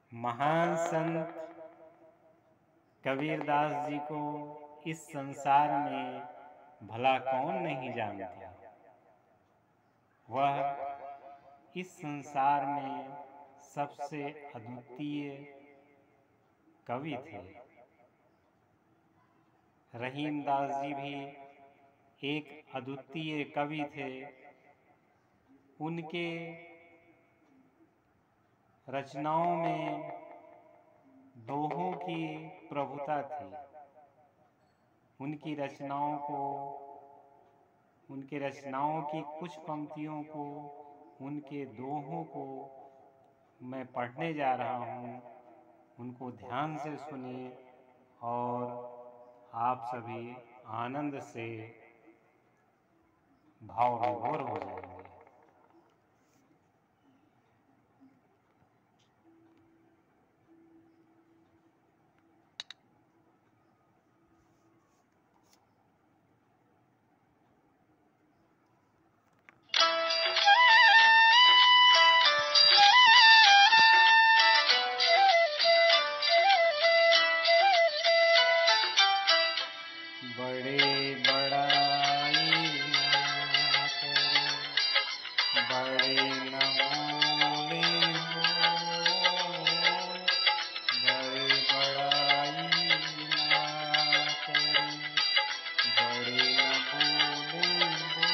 महान संत कबीरदास जी को इस संसार में भला कौन नहीं जानता। वह इस संसार में सबसे अद्वितीय कवि थे। रहीमदास जी भी एक अद्वितीय कवि थे। उनके रचनाओं में दोहों की प्रभुता थी। उनकी रचनाओं की कुछ पंक्तियों को, उनके दोहों को मैं पढ़ने जा रहा हूँ। उनको ध्यान से सुनिए और आप सभी आनंद से भाव विभोर हो जाएंगे। बड़े बड़ाई ना करो, बड़े न बोले हो। बड़े बड़ाई ना करो, बड़े न बोले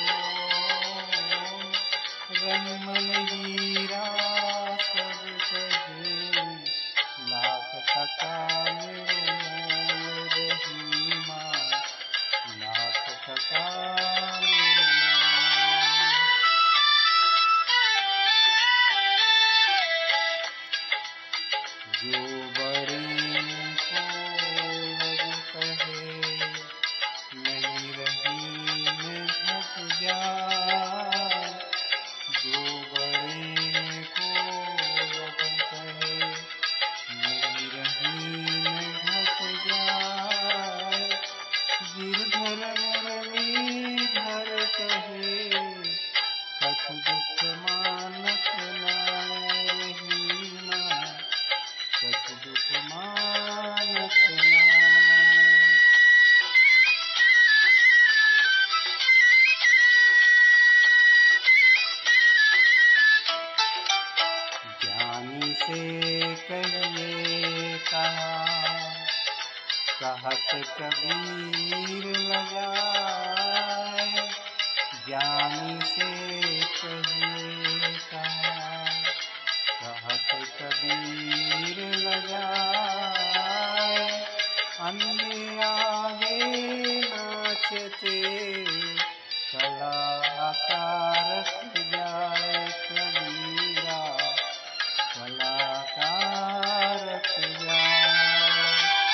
हो। रहीमन हीरा सब कहे, लाख टका मेरो मोल रहीमा, लाख टका मेरो मोल। जो बड़े को लग कहे, नहीं रहीम घट जाए। जो बड़े को लग कहे, नहीं रहीम घट जाए। गिरधर मुरलीधर कहे, कछु दुख मानत नाय रहीमा, कछु दुख मानत नाय। ज्ञानी से कहिए कहा, कहत कबीर लगाए। ज्ञानी से कहिए कहा, कहत कबीर लगाए। अन्य आगे नाचते, कलाकार जाए कबीरा, कलाकार जाए।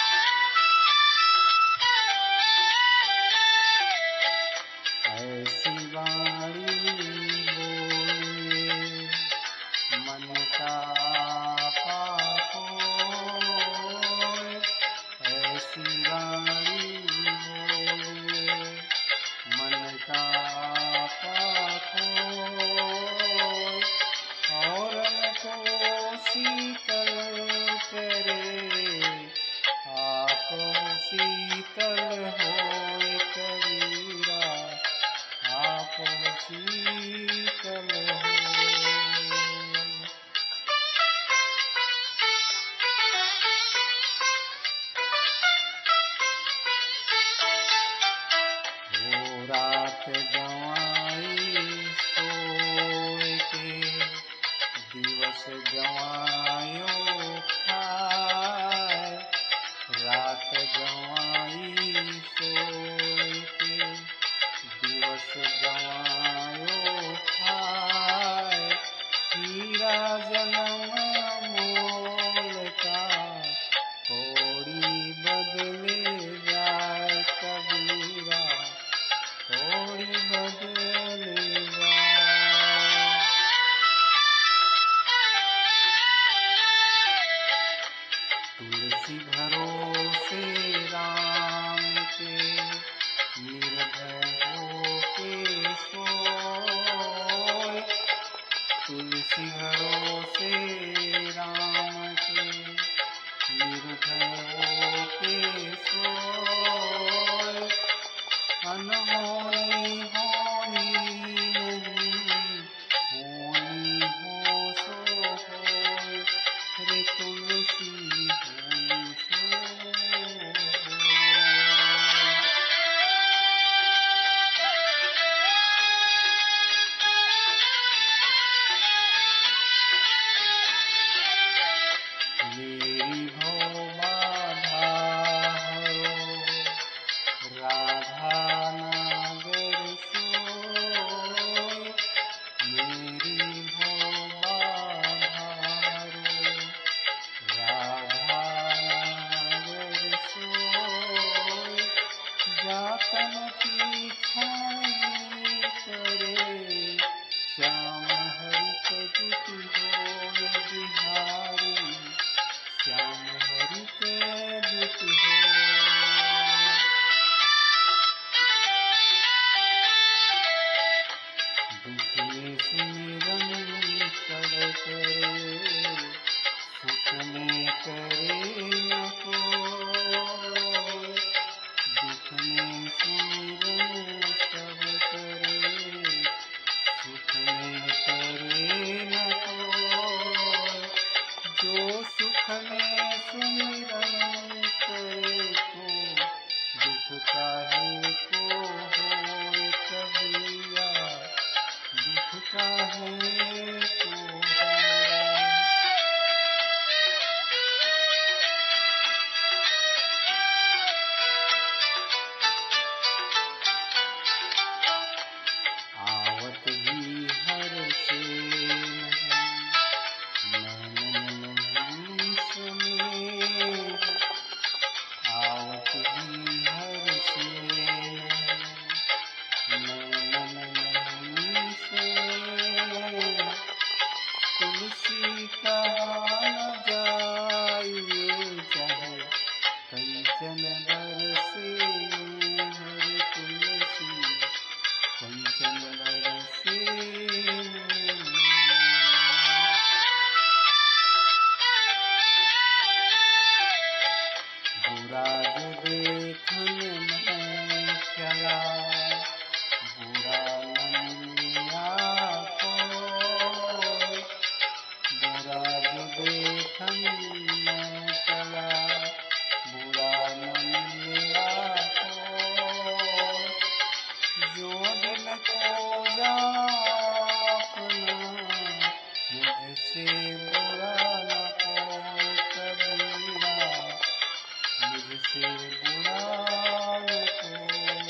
ऐसी वाणी बोलिए, मन का पाप होए। ऐसी वाणी बोलिए, मन का पाप होए। औरन को शीतल करे, आप शीतल होए कबीरा, आप शीतल होए। वो रात गंवाई सोए के, दिवस गंवायो खाए। रात गंवाई सोए के, दिवस गंवायो खाए। हीरा जन्म मोल का, कौड़ी बदले जाए कबीरा, कौड़ी बदले जाए। तुलसी भरोसे राम के, निर्भय होके सोए। तुलसी भरोसे राम के, जो सुख में सुमिरन करे तो दुख काहे को होए कबीरा, दुख काहे को होए। आवत ही हर से नहीं सुने, आवत ही हर से नहीं सुने। तुलसी कहा न जाइए चाहे कंचन बरसे, हर तुलसी कंचन बरसे। बुरा जो देखन में चला, बुरा न मिला कोई, बुरा जो देखन में चला, बुरा न मिला कोई। जो दिल को जापना मुझसे बुरा न कोई कबीरा, मुझसे बुरा न कोई।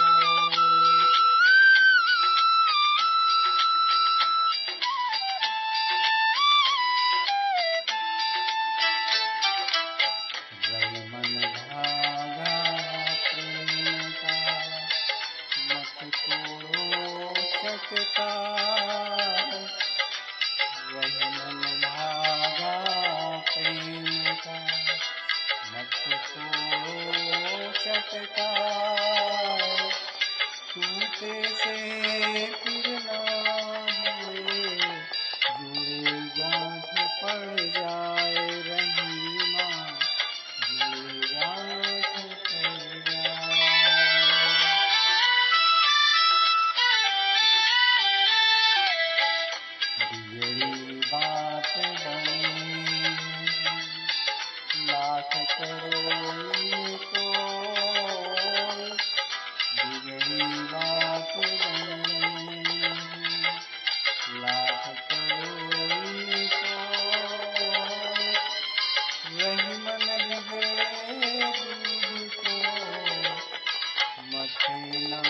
रही मन धागा प्रेम का, मत तोड़ो चटकार। रही मन धागा प्रेम का, मत तोड़ो चटकार। टूटे से फिर ना जुड़े, जुड़े गांठ पड़ जाए रहीमा, जुड़े गांठ पड़ जाए। बिगड़ी बात बनी लाख करो इनको, बिगड़ी बात बनी लाख करो इनको। रही मन बिगड़े दूध को मथे न